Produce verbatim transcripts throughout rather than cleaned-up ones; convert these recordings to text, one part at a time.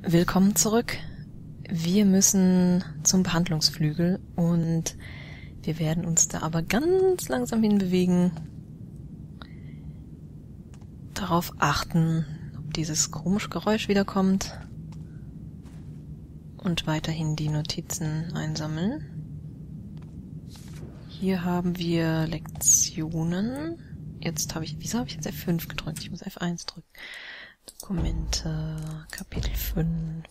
Willkommen zurück. Wir müssen zum Behandlungsflügel und wir werden uns da aber ganz langsam hinbewegen. Darauf achten, ob dieses komische Geräusch wiederkommt und weiterhin die Notizen einsammeln. Hier haben wir Lektionen. Jetzt habe ich, wieso habe ich jetzt F fünf gedrückt? Ich muss F eins drücken. Dokumente, Kapitel fünf.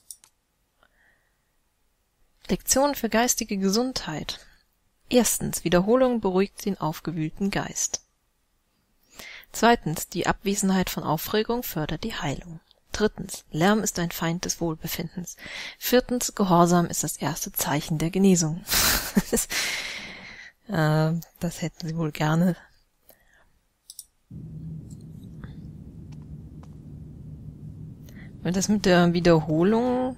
Lektion für geistige Gesundheit. Erstens, Wiederholung beruhigt den aufgewühlten Geist. Zweitens, die Abwesenheit von Aufregung fördert die Heilung. Drittens, Lärm ist ein Feind des Wohlbefindens. Viertens, Gehorsam ist das erste Zeichen der Genesung. das, äh, das hätten Sie wohl gerne. Weil das mit der Wiederholung,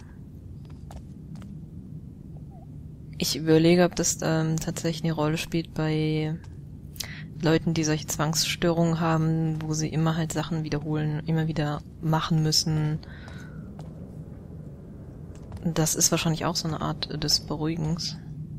ich überlege, ob das ähm, tatsächlich eine Rolle spielt bei Leuten, die solche Zwangsstörungen haben, wo sie immer halt Sachen wiederholen, immer wieder machen müssen. Das ist wahrscheinlich auch so eine Art des Beruhigens.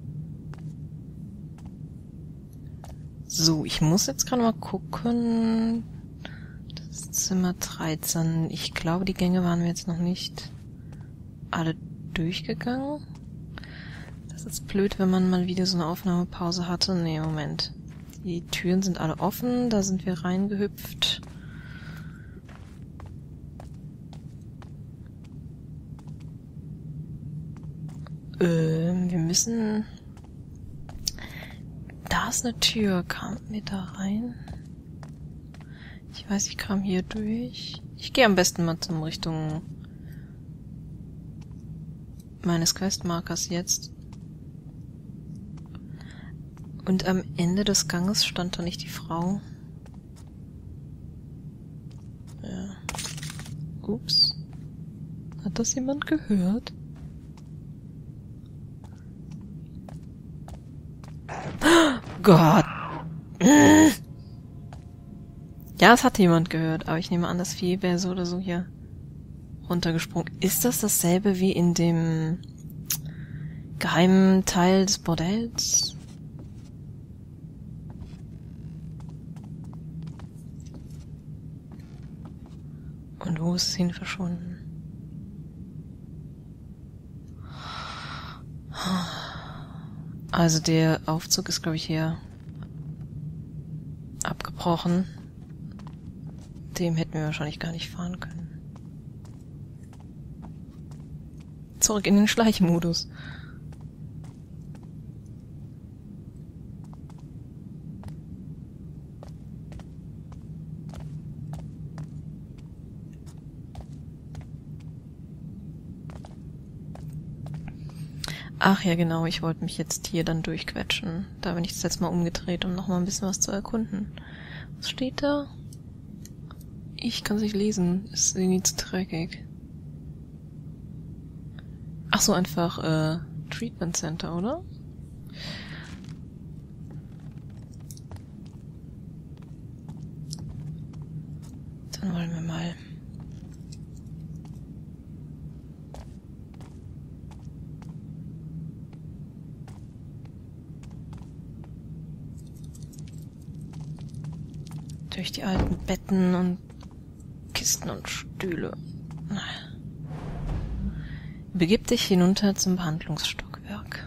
So, ich muss jetzt gerade mal gucken. Das Zimmer dreizehn. Ich glaube, die Gänge waren wir jetzt noch nicht alle durchgegangen. Das ist blöd, wenn man mal wieder so eine Aufnahmepause hatte. Nee, Moment. Die Türen sind alle offen. Da sind wir reingehüpft. Ähm, wir müssen... Da ist eine Tür. Kamen wir da rein? Ich weiß, ich kam hier durch. Ich gehe am besten mal zum Richtung meines Questmarkers jetzt. Und am Ende des Ganges stand da nicht die Frau. Ja. Ups. Hat das jemand gehört? Gott. Ja, es hat jemand gehört, aber ich nehme an, das Vieh wäre so oder so hier runtergesprungen. Ist das dasselbe wie in dem geheimen Teil des Bordells? Und wo ist es hin verschwunden? Also der Aufzug ist, glaube ich, hier abgebrochen. Dem hätten wir wahrscheinlich gar nicht fahren können. Zurück in den Schleichmodus. Ach ja, genau, ich wollte mich jetzt hier dann durchquetschen. Da bin ich das jetzt mal umgedreht, um nochmal ein bisschen was zu erkunden. Was steht da? Ich kann es nicht lesen. Ist irgendwie zu dreckig. Ach so, einfach, äh, Treatment Center, oder? Dann wollen wir mal... durch die alten Betten und Kisten und Stühle. Begib dich hinunter zum Behandlungsstockwerk.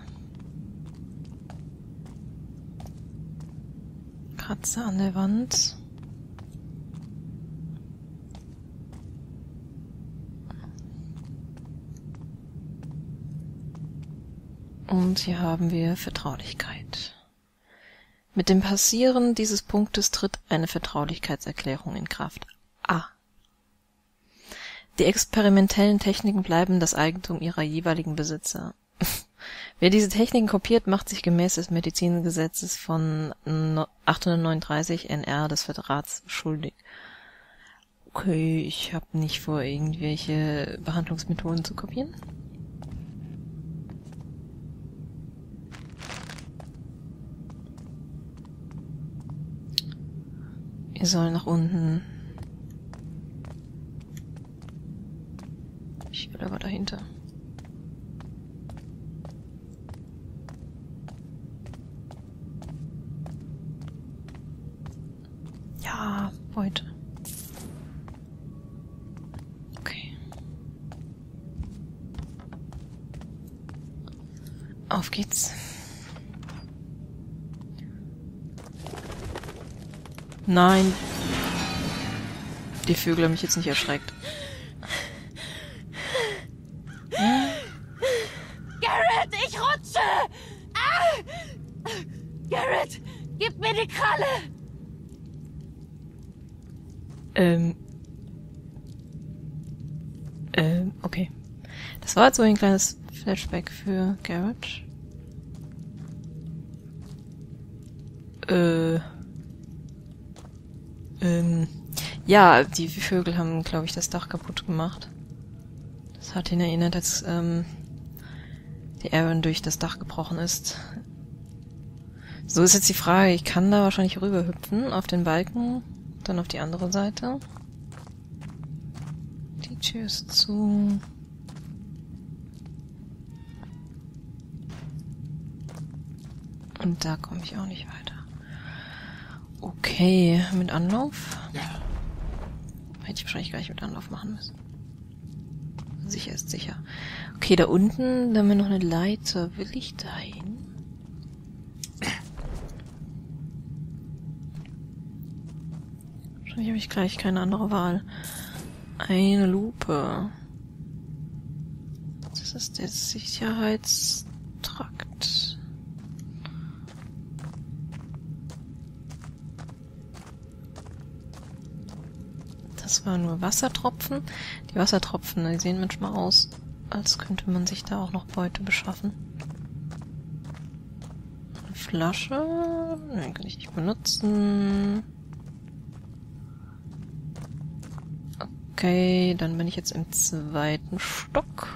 Kratze an der Wand. Und hier haben wir Vertraulichkeit. Mit dem Passieren dieses Punktes tritt eine Vertraulichkeitserklärung in Kraft. A. Die experimentellen Techniken bleiben das Eigentum ihrer jeweiligen Besitzer. Wer diese Techniken kopiert, macht sich gemäß des Medizingesetzes von achthundertneununddreißig N R des Verrats schuldig. Okay, ich habe nicht vor, irgendwelche Behandlungsmethoden zu kopieren. Wir sollen nach unten. Ich will aber dahinter. Ja, Beute. Okay. Auf geht's. Nein. Die Vögel haben mich jetzt nicht erschreckt. Garrett, ich rutsche! Ah! Garrett, gib mir die Kralle! Ähm. Ähm, okay. Das war jetzt so ein kleines Flashback für Garrett. Äh. Ähm. Ja, die Vögel haben, glaube ich, das Dach kaputt gemacht. Das hat ihn erinnert, als ähm, die Aaron durch das Dach gebrochen ist. So ist jetzt die Frage, ich kann da wahrscheinlich rüberhüpfen auf den Balken, dann auf die andere Seite. Die Tür ist zu. Und da komme ich auch nicht weiter. Okay, mit Anlauf. Hätte ich wahrscheinlich gleich mit Anlauf machen müssen. Sicher ist sicher. Okay, da unten, da haben wir noch eine Leiter. Will ich da hin? Wahrscheinlich habe ich gleich keine andere Wahl. Eine Lupe. Das ist der Sicherheitstrakt. Das war nur Wassertropfen. Die Wassertropfen, die sehen manchmal aus, als könnte man sich da auch noch Beute beschaffen. Eine Flasche. Nein, kann ich nicht benutzen. Okay, dann bin ich jetzt im zweiten Stock.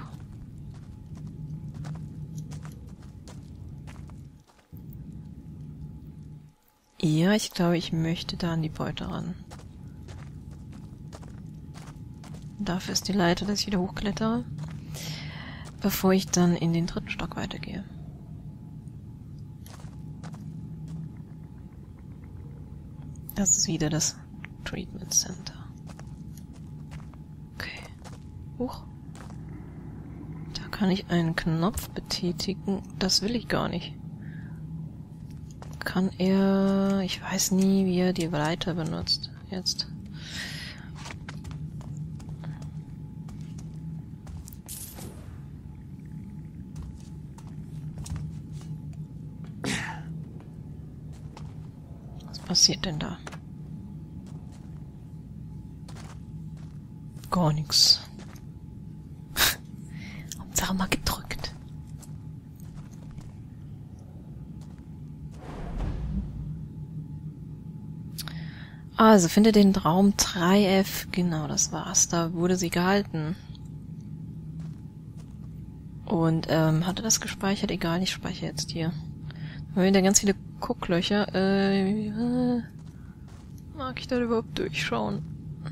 Ja, ich glaube, ich möchte da an die Beute ran. Dafür ist die Leiter, dass ich wieder hochklettere, bevor ich dann in den dritten Stock weitergehe. Das ist wieder das Treatment Center. Okay. Hoch. Da kann ich einen Knopf betätigen. Das will ich gar nicht. Kann er... Ich weiß nie, wie er die Leiter benutzt. Jetzt. Was passiert denn da? Gar nichts. Hauptsache mal gedrückt. Also, finde den Raum drei F. Genau, das war's. Da wurde sie gehalten. Und, ähm, hatte das gespeichert? Egal, ich speichere jetzt hier. Da haben wir wieder ganz viele Gucklöcher. Äh, äh, mag ich da überhaupt durchschauen?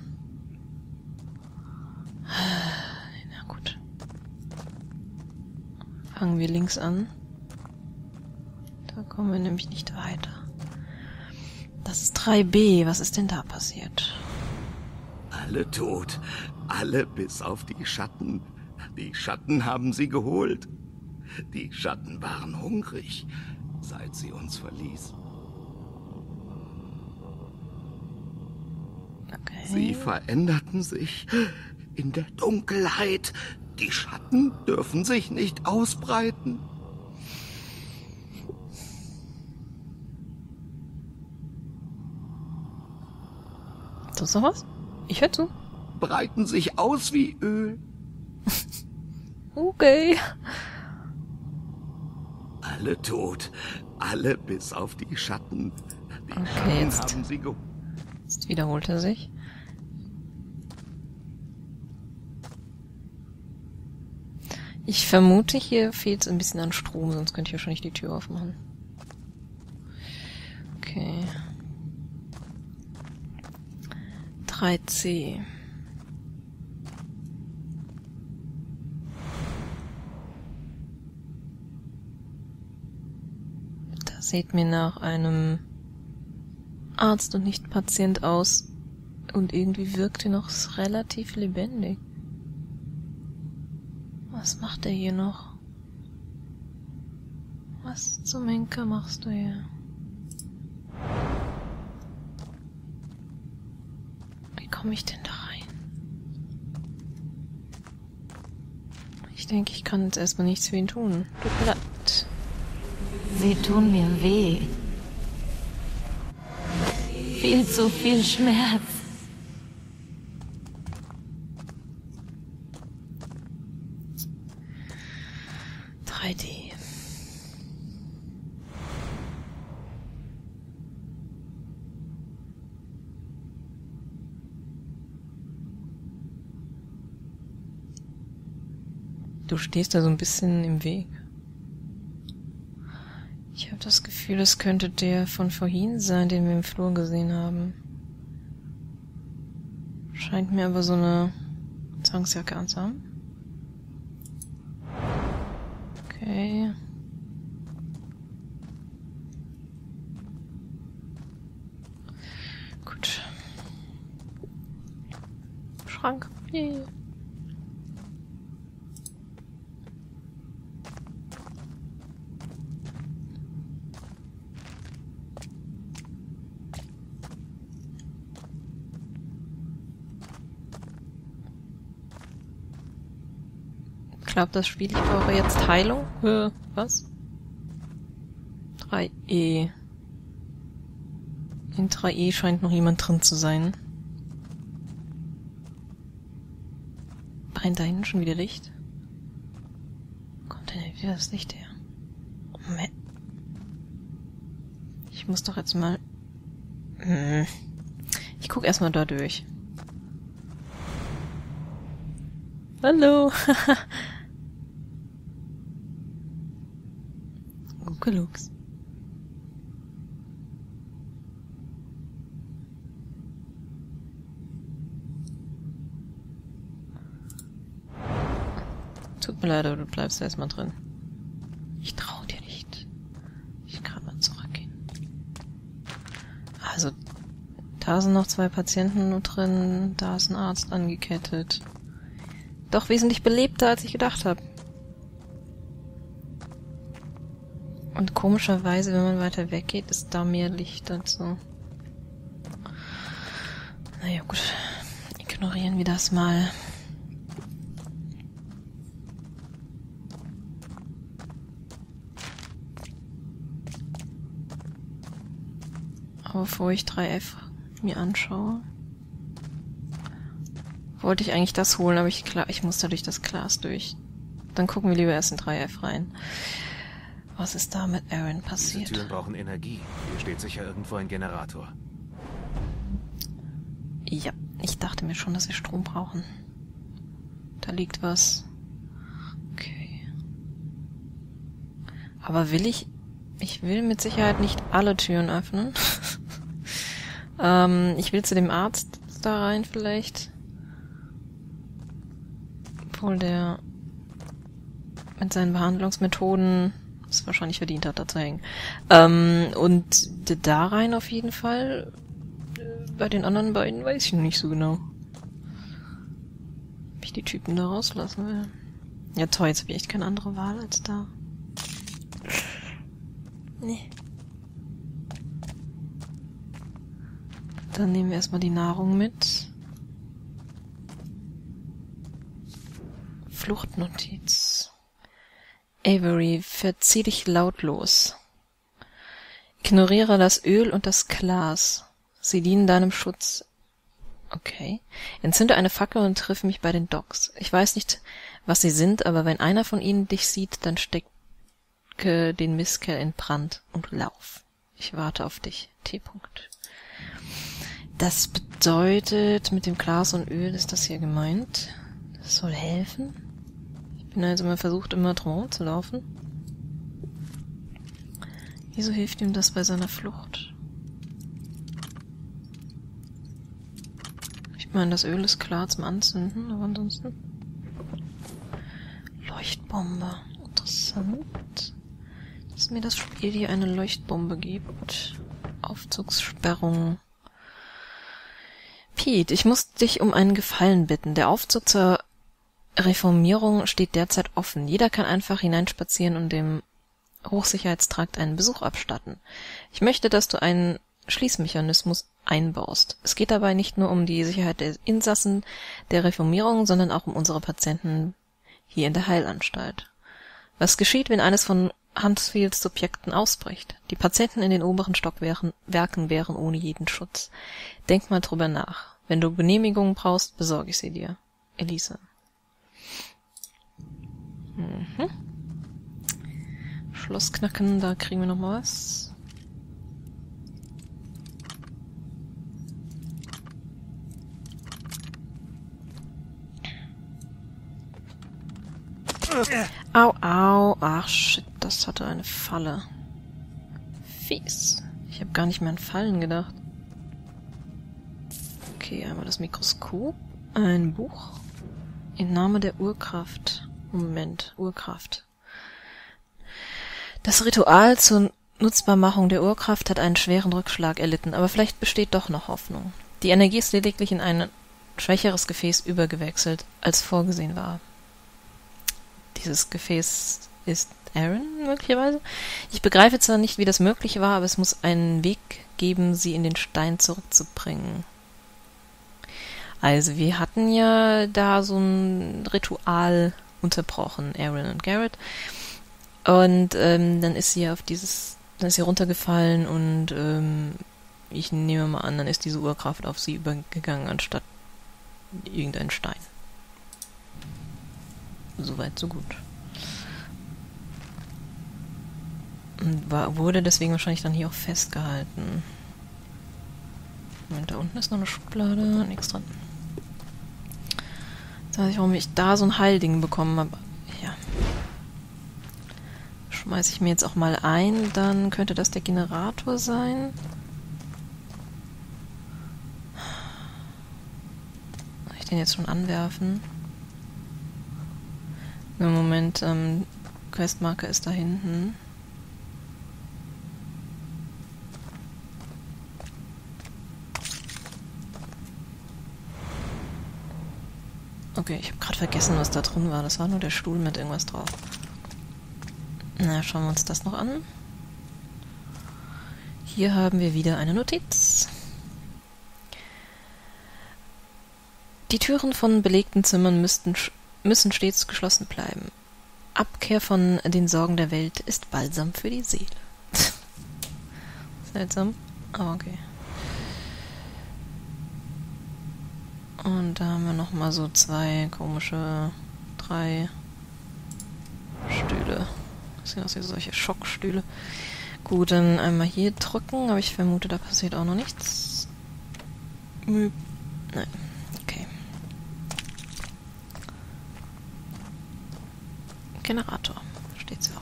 Na gut. Fangen wir links an. Da kommen wir nämlich nicht weiter. Das ist drei B. Was ist denn da passiert? Alle tot. Alle bis auf die Schatten. Die Schatten haben sie geholt. Die Schatten waren hungrig, seit sie uns verließen. Okay. Sie veränderten sich in der Dunkelheit. Die Schatten dürfen sich nicht ausbreiten. Sonst noch was? Ich höre zu. Breiten sich aus wie Öl. Okay. Alle tot. Alle bis auf die Schatten. Die Okay, Schatten jetzt. haben sie geholt. Jetzt wiederholt er sich. Ich vermute, hier fehlt es ein bisschen an Strom, sonst könnte ich wahrscheinlich die Tür aufmachen. Okay. drei C. Sieht mir nach einem Arzt und nicht Patient aus. Und irgendwie wirkt er noch relativ lebendig. Was macht er hier noch? Was zum Henker machst du hier? Wie komme ich denn da rein? Ich denke, ich kann jetzt erstmal nichts für ihn tun. Tut mir leid. Sie tun mir weh. Viel zu viel Schmerz. drei D. Du stehst da so ein bisschen im Weg. Ich habe das Gefühl, es könnte der von vorhin sein, den wir im Flur gesehen haben. Scheint mir aber so eine Zwangsjacke anzuhaben. Okay. Gut. Schrank. Yay. Ich glaube, das Spiel, ich brauche jetzt Heilung. Äh, was? drei E. In drei E scheint noch jemand drin zu sein. Brennt da hinten schon wieder Licht? Wo kommt denn wieder das Licht her? Moment. Ich muss doch jetzt mal... Hm. Ich guck erstmal da durch. Hallo! Guckelux. Tut mir leid, aber du bleibst erstmal drin. Ich trau dir nicht. Ich kann mal zurückgehen. Also, da sind noch zwei Patienten nur drin, da ist ein Arzt angekettet. Doch wesentlich belebter, als ich gedacht habe. Und komischerweise, wenn man weiter weggeht, ist da mehr Licht dazu. Naja, gut. Ignorieren wir das mal. Aber bevor ich drei F mir anschaue, wollte ich eigentlich das holen, aber ich, klar, ich muss da durch das Glas durch. Dann gucken wir lieber erst in drei F rein. Was ist da mit Aaron passiert? Diese Türen brauchen Energie. Hier steht sicher irgendwo ein Generator. Ja, ich dachte mir schon, dass wir Strom brauchen. Da liegt was. Okay. Aber will ich... Ich will mit Sicherheit nicht alle Türen öffnen. ähm, ich will zu dem Arzt da rein vielleicht. Obwohl der mit seinen Behandlungsmethoden es wahrscheinlich verdient hat, da zu hängen. Ähm, und da rein auf jeden Fall. Bei den anderen beiden weiß ich noch nicht so genau. Ob ich die Typen da rauslassen will. Ja toll, jetzt habe ich echt keine andere Wahl als da. Nee. Dann nehmen wir erstmal die Nahrung mit. Fluchtnotiz. Avery, verzieh dich lautlos. Ignoriere das Öl und das Glas. Sie dienen deinem Schutz. Okay. Entzünde eine Fackel und triff mich bei den Docks. Ich weiß nicht, was sie sind, aber wenn einer von ihnen dich sieht, dann stecke den Mistkerl in Brand und lauf. Ich warte auf dich. T. -Punkt. Das bedeutet, mit dem Glas und Öl ist das hier gemeint. Das soll helfen. Ich bin also mal versucht, immer drum zu laufen. Wieso hilft ihm das bei seiner Flucht? Ich meine, das Öl ist klar zum Anzünden, aber ansonsten... Leuchtbombe. Interessant. Das dass mir das Spiel hier eine Leuchtbombe gibt. Aufzugssperrung. Pete, ich muss dich um einen Gefallen bitten. Der Aufzug zur Reformierung steht derzeit offen. Jeder kann einfach hineinspazieren und dem Hochsicherheitstrakt einen Besuch abstatten. Ich möchte, dass du einen Schließmechanismus einbaust. Es geht dabei nicht nur um die Sicherheit der Insassen der Reformierung, sondern auch um unsere Patienten hier in der Heilanstalt. Was geschieht, wenn eines von Huntsfields Subjekten ausbricht? Die Patienten in den oberen Stockwerken wären ohne jeden Schutz. Denk mal drüber nach. Wenn du Genehmigungen brauchst, besorge ich sie dir. Elisa. Mhm. Schloss knacken, da kriegen wir noch mal was. Au, au. Ach, shit, das hatte eine Falle. Fies. Ich habe gar nicht mehr an Fallen gedacht. Okay, einmal das Mikroskop. Ein Buch. Im Namen der Urkraft. Moment, Urkraft. Das Ritual zur Nutzbarmachung der Urkraft hat einen schweren Rückschlag erlitten, aber vielleicht besteht doch noch Hoffnung. Die Energie ist lediglich in ein schwächeres Gefäß übergewechselt, als vorgesehen war. Dieses Gefäß ist Aaron möglicherweise? Ich begreife zwar nicht, wie das möglich war, aber es muss einen Weg geben, sie in den Stein zurückzubringen. Also, wir hatten ja da so ein Ritual unterbrochen, Aaron und Garrett. Und ähm, dann ist sie auf dieses, dann ist sie runtergefallen und ähm, ich nehme mal an, dann ist diese Urkraft auf sie übergegangen, anstatt irgendein Stein. Soweit, so gut. Und war, wurde deswegen wahrscheinlich dann hier auch festgehalten. Moment, da unten ist noch eine Schublade, nichts dran. Jetzt weiß ich, warum ich da so ein Heilding bekommen habe. Ja. Schmeiße ich mir jetzt auch mal ein, dann könnte das der Generator sein. Soll ich den jetzt schon anwerfen? Im Moment, ähm, Questmarker ist da hinten. Okay, ich habe gerade vergessen, was da drin war. Das war nur der Stuhl mit irgendwas drauf. Na, schauen wir uns das noch an. Hier haben wir wieder eine Notiz. Die Türen von belegten Zimmern müssten, müssen stets geschlossen bleiben. Abkehr von den Sorgen der Welt ist Balsam für die Seele. Seltsam. Aber okay. Und da haben wir nochmal so zwei komische, drei Stühle. Das sind auch solche Schockstühle. Gut, dann einmal hier drücken, aber ich vermute, da passiert auch noch nichts. Nein. Okay. Generator. Steht's ja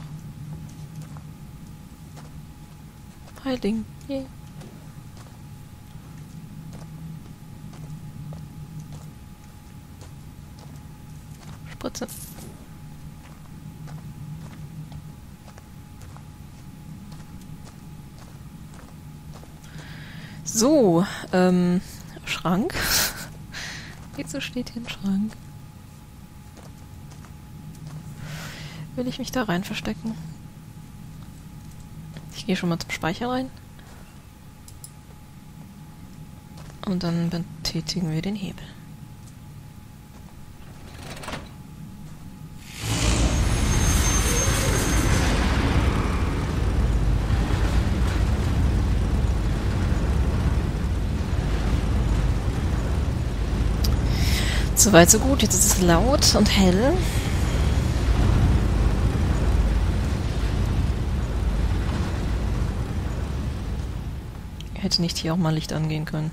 auch. Heilding. Yay. Spritze. So, ähm, Schrank. Wieso steht hier ein Schrank? Will ich mich da rein verstecken? Ich gehe schon mal zum Speicher rein. Und dann betätigen wir den Hebel. Soweit so gut, jetzt ist es laut und hell. Hätte nicht hier auch mal Licht angehen können.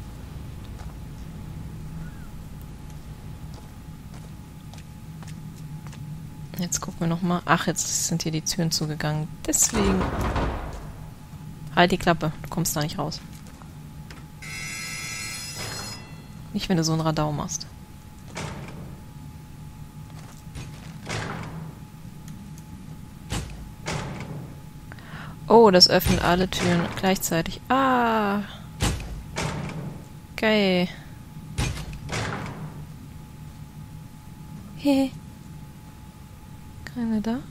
Jetzt gucken wir nochmal. Ach, jetzt sind hier die Türen zugegangen. Deswegen. Halt die Klappe, du kommst da nicht raus. Nicht, wenn du so ein Radau machst. Oh, das öffnet alle Türen gleichzeitig. Ah! Geil. Hehe. Keine da?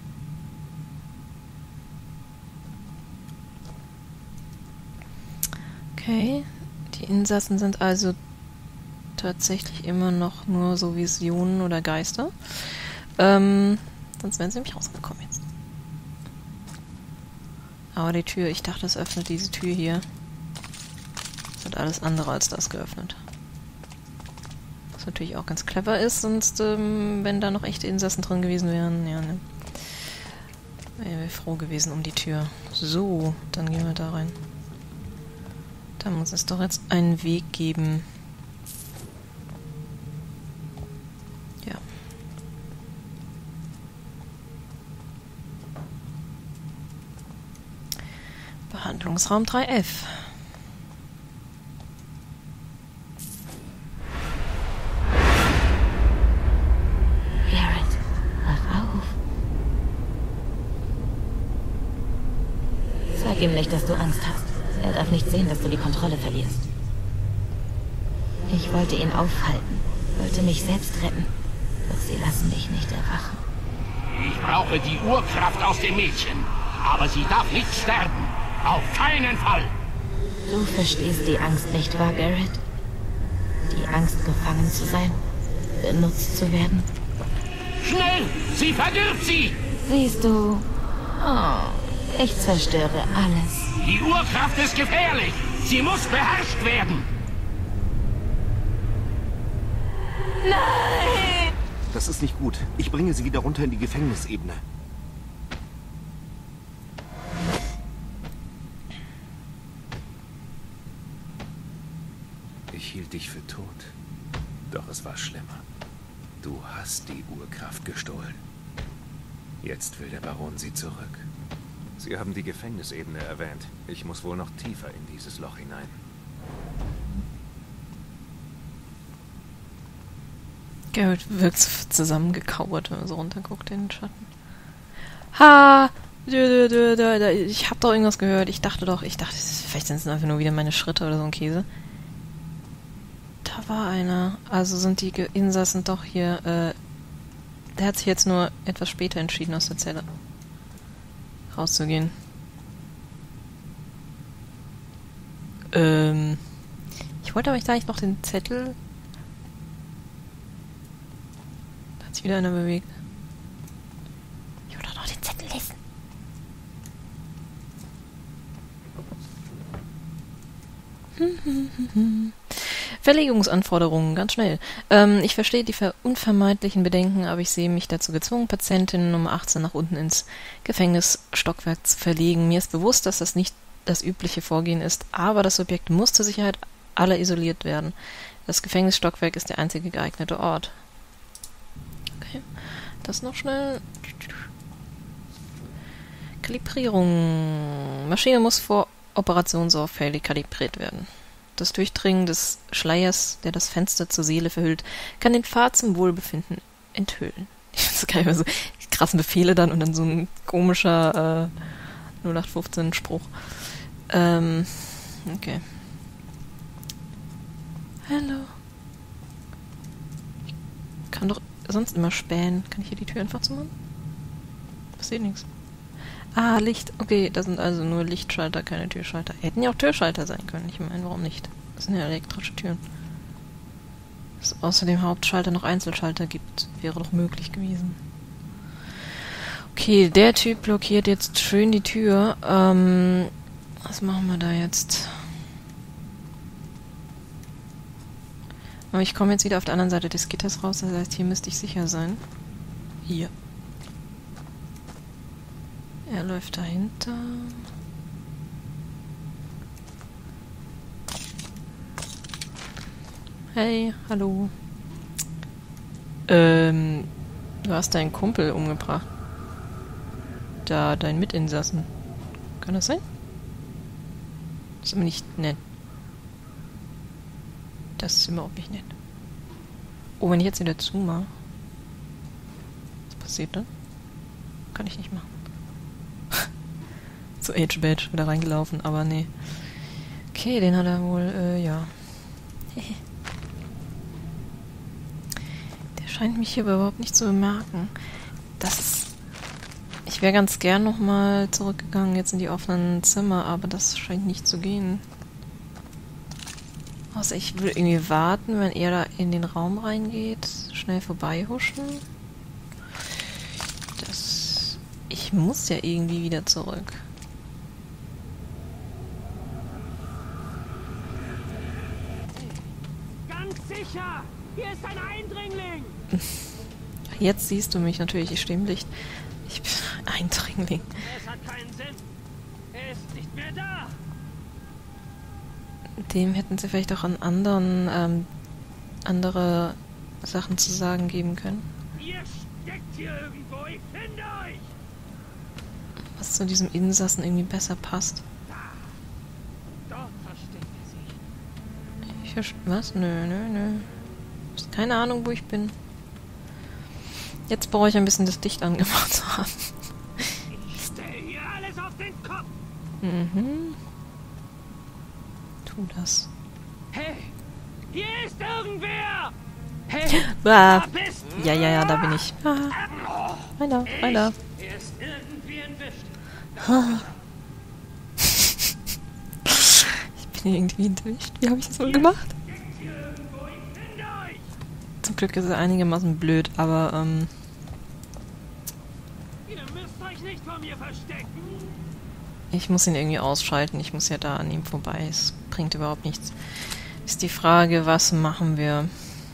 Okay. Die Insassen sind also tatsächlich immer noch nur so Visionen oder Geister. Ähm, sonst wären sie nämlich rausgekommen jetzt. Aber die Tür, ich dachte, es öffnet diese Tür hier. Das wird alles andere als das geöffnet. Was natürlich auch ganz clever ist, sonst, ähm, wenn da noch echte Insassen drin gewesen wären, ja, ne. Wären wir froh gewesen um die Tür. So, dann gehen wir da rein. Da muss es doch jetzt einen Weg geben. Ja. Behandlungsraum drei F. Garrett, wach auf. Sag ihm nicht, dass du Angst hast. Er darf nicht sehen, dass du die Kontrolle verlierst. Ich wollte ihn aufhalten, wollte mich selbst retten. Doch sie lassen mich nicht erwachen. Ich brauche die Urkraft aus dem Mädchen. Aber sie darf nicht sterben. Auf keinen Fall. Du verstehst die Angst nicht wahr, Garrett? Die Angst, gefangen zu sein, benutzt zu werden. Schnell! Sie verdirbt sie! Siehst du? Oh, ich zerstöre alles. Die Urkraft ist gefährlich. Sie muss beherrscht werden. Nein! Das ist nicht gut. Ich bringe sie wieder runter in die Gefängnisebene. Ich hielt dich für tot. Doch es war schlimmer. Du hast die Urkraft gestohlen. Jetzt will der Baron sie zurück. Sie haben die Gefängnisebene erwähnt. Ich muss wohl noch tiefer in dieses Loch hinein. Garrett wirkt zusammengekauert, wenn man so runterguckt in den Schatten. Ha! Ich hab doch irgendwas gehört. Ich dachte doch, ich dachte, vielleicht sind es einfach nur wieder meine Schritte oder so ein Käse. Da war einer. Also sind die Insassen doch hier. Äh, der hat sich jetzt nur etwas später entschieden, aus der Zelle rauszugehen. Ähm. Ich wollte aber eigentlich noch den Zettel. Da hat sich wieder einer bewegt. Ich wollte doch noch den Zettel lesen. Verlegungsanforderungen, ganz schnell. Ähm, ich verstehe die unvermeidlichen Bedenken, aber ich sehe mich dazu gezwungen, Patientin Nummer achtzehn nach unten ins Gefängnisstockwerk zu verlegen. Mir ist bewusst, dass das nicht das übliche Vorgehen ist, aber das Subjekt muss zur Sicherheit aller isoliert werden. Das Gefängnisstockwerk ist der einzige geeignete Ort. Okay, das noch schnell. Kalibrierung. Maschine muss vor Operation sorgfältig kalibriert werden. Das Durchdringen des Schleiers, der das Fenster zur Seele verhüllt, kann den Pfad zum Wohlbefinden enthüllen. Ich finde es geil, so krassen Befehle dann und dann so ein komischer äh, null acht fünfzehn Spruch. Ähm, okay. Hallo. Ich kann doch sonst immer spähen. Kann ich hier die Tür einfach zumachen? Passiert nichts. Ah, Licht. Okay, das sind also nur Lichtschalter, keine Türschalter. Hätten ja auch Türschalter sein können. Ich meine, warum nicht? Das sind ja elektrische Türen. Dass es außer dem Hauptschalter noch Einzelschalter gibt, wäre doch möglich gewesen. Okay, der Typ blockiert jetzt schön die Tür. Ähm, was machen wir da jetzt? Aber ich komme jetzt wieder auf der anderen Seite des Gitters raus. Das heißt, hier müsste ich sicher sein. Hier. Er läuft dahinter. Hey, hallo. Ähm, du hast deinen Kumpel umgebracht. Da, dein Mitinsassen. Kann das sein? Das ist aber nicht nett. Das ist überhaupt nicht nett. Oh, wenn ich jetzt wieder zumache. Was passiert dann? Kann ich nicht machen. zu H-Badge wieder reingelaufen, aber nee. Okay, den hat er wohl, äh, ja. Der scheint mich hier überhaupt nicht zu bemerken. Das ist... Ich wäre ganz gern nochmal zurückgegangen jetzt in die offenen Zimmer, aber das scheint nicht zu gehen. Außer ich will irgendwie warten, wenn er da in den Raum reingeht. Schnell vorbeihuschen. Das... Ich muss ja irgendwie wieder zurück. Ganz sicher! Hier ist ein Eindringling! Jetzt siehst du mich natürlich, ich stehe im Licht. Ich bin Eindringling. Es hat keinen Sinn. Er ist nicht mehr da. Dem hätten sie vielleicht auch an anderen, ähm, andere Sachen zu sagen geben können. Ihr steckt hier irgendwo, ich finde euch! Was zu diesem Insassen irgendwie besser passt. Dort versteckt er sich. Ich verst- Was? Nö, nö, nö. Hast keine Ahnung, wo ich bin. Jetzt brauche ich ein bisschen das Licht angemacht zu haben. Ich stelle hier alles auf den Kopf! Mhm. Tu das. Hey! Hier ist irgendwer! Hey! Ah. Da bist du! Ja, ja, ja, da bin ich. Ah. Weiter, weiter. Er ist irgendwie entwischt. Ah. Ich bin irgendwie entwischt. Wie habe ich das wohl gemacht? Hier irgendwo, ich finde euch! Zum Glück ist er einigermaßen blöd, aber ähm, Ihr müsst euch nicht vor mir verstecken! ich muss ihn irgendwie ausschalten. Ich muss ja da an ihm vorbei. Es bringt überhaupt nichts. Ist die Frage, was machen wir?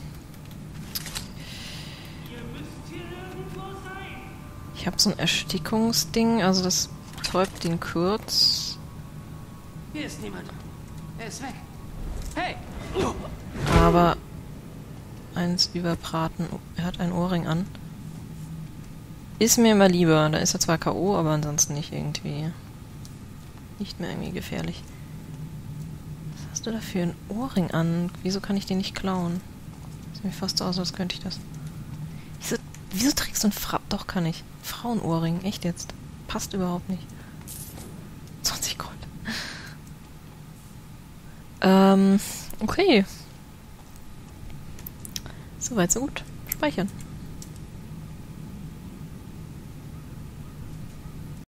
Ihr müsst hier irgendwo sein! Ich habe so ein Erstickungsding, also das betäubt ihn kurz. Hier ist niemand. Er ist weg. Hey! Aber eins überbraten. Oh, er hat einen Ohrring an. Ist mir immer lieber. Da ist er zwar K O, aber ansonsten nicht irgendwie... Nicht mehr irgendwie gefährlich. Was hast du da für einen Ohrring an? Wieso kann ich den nicht klauen? Sieht mir fast so aus, als könnte ich das. Wieso, wieso trägst du einen Fra... Doch, kann ich. Frauenohrring. Echt jetzt? Passt überhaupt nicht. zwanzig Gold. Ähm, okay. Soweit, so gut. Speichern.